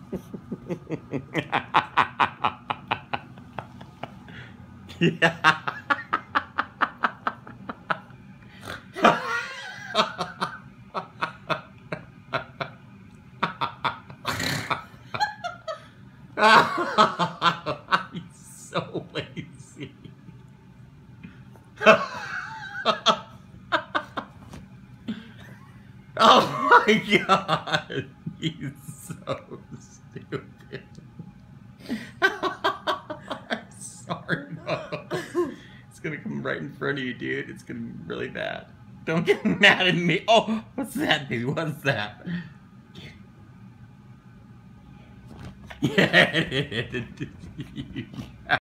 Yeah. He's so lazy. Oh my god! He's so stupid. I'm sorry, Mo. It's gonna come right in front of you, dude. It's gonna be really bad. Don't get mad at me. Oh, what's that, baby? What's that? Yeah, it is.